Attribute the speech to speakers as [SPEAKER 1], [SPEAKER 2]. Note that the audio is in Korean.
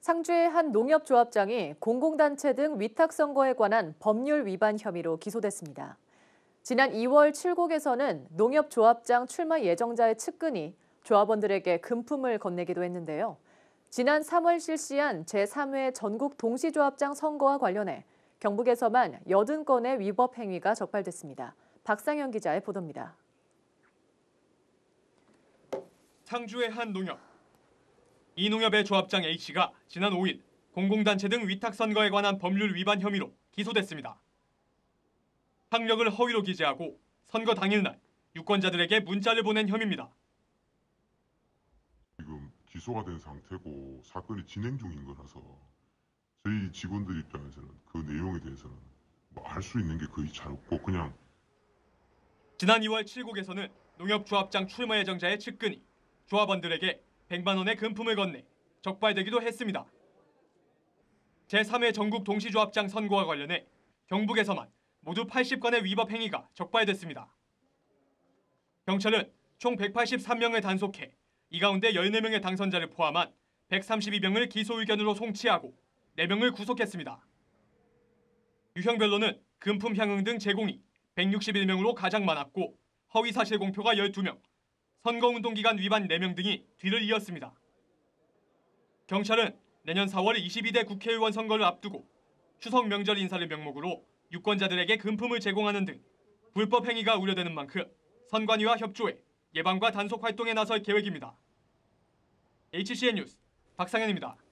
[SPEAKER 1] 상주의 한 농협조합장이 공공단체 등 위탁선거에 관한 법률 위반 혐의로 기소됐습니다. 지난 2월 칠곡에서는 농협조합장 출마 예정자의 측근이 조합원들에게 금품을 건네기도 했는데요. 지난 3월 실시한 제3회 전국 동시조합장 선거와 관련해 경북에서만 80건의 위법 행위가 적발됐습니다. 박상현 기자의 보도입니다.
[SPEAKER 2] 상주의 한 농협. 이 농협의 조합장 A씨가 지난 5일 공공단체 등 위탁선거에 관한 법률 위반 혐의로 기소됐습니다. 학력을 허위로 기재하고 선거 당일날 유권자들에게 문자를 보낸 혐의입니다.
[SPEAKER 3] 지금 기소가 된 상태고 사건이 진행 중인 거라서 저희 직원들 입장에서는 그 내용에 대해서는 알 수 있는 게 거의 잘 없고 그냥.
[SPEAKER 2] 지난 2월 칠곡에서는 농협조합장 출마 예정자의 측근이 조합원들에게 100만 원의 금품을 건네 적발되기도 했습니다. 제3회 전국 동시조합장 선거와 관련해 경북에서만 모두 80건의 위법 행위가 적발됐습니다. 경찰은 총 183명을 단속해 이 가운데 14명의 당선자를 포함한 132명을 기소 의견으로 송치하고 4명을 구속했습니다. 유형별로는 금품 향응 등 제공이 161명으로 가장 많았고 허위사실 공표가 12명, 선거운동기간 위반 4명 등이 뒤를 이었습니다. 경찰은 내년 4월 22대 국회의원 선거를 앞두고 추석 명절 인사를 명목으로 유권자들에게 금품을 제공하는 등 불법 행위가 우려되는 만큼 선관위와 협조해 예방과 단속 활동에 나설 계획입니다. HCN 뉴스 박상현입니다.